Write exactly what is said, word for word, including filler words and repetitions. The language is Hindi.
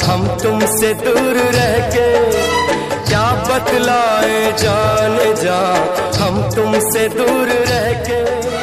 हम तुमसे दूर रह के क्या बतलाए जाने जा, हम तुमसे दूर रह के।